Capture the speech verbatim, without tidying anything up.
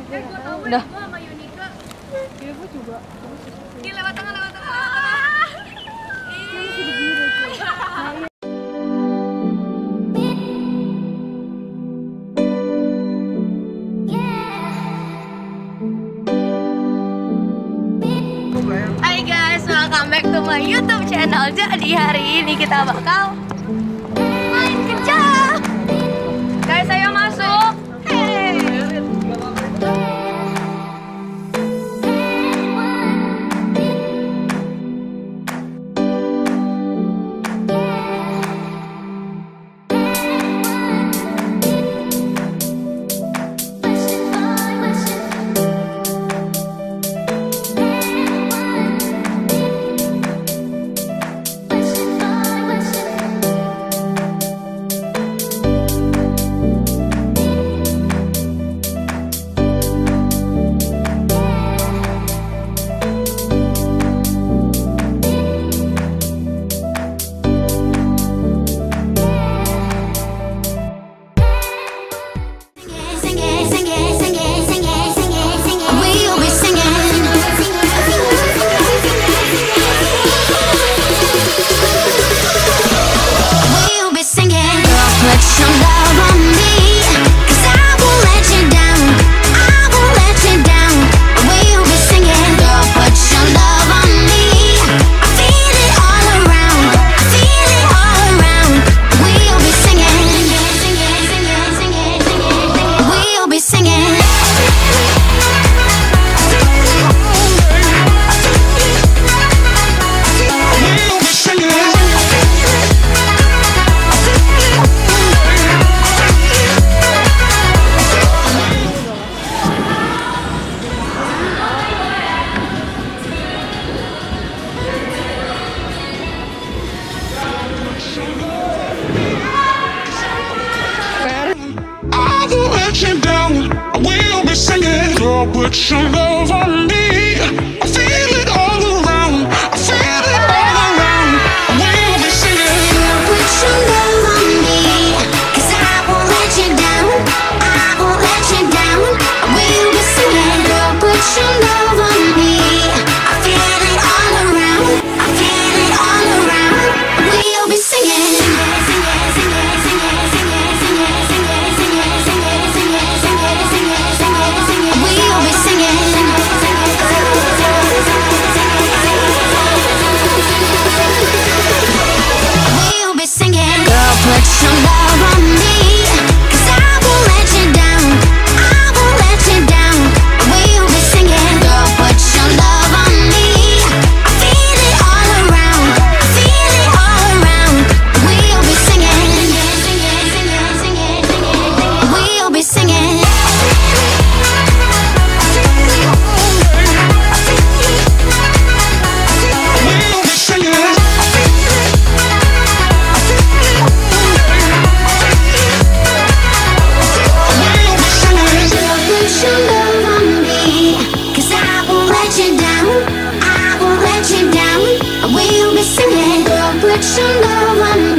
Eh, gua tahu Udah. gua sama Yunika. Ya gue juga. Ih, lewat tengah, lewat tengah. Hai guys, welcome back to my YouTube channel. Jadi hari ini kita bakal main kecap. Guys, ayo masuk. Hey. Put your love on me. I feel it all around. I feel it all around. We'll be singing. Put your love on me, 'cause I won't let you down. I won't let you down. We'll be singing. Girl, put your love on me. I feel it all around. I feel it all around. We'll be singing. Put your love on me, 'cause I won't let you down. I won't let you down. We'll be singing. Girl, put your love on me. I feel it all around. I feel it all around. We'll be singing. We'll be singing. Put your love on me.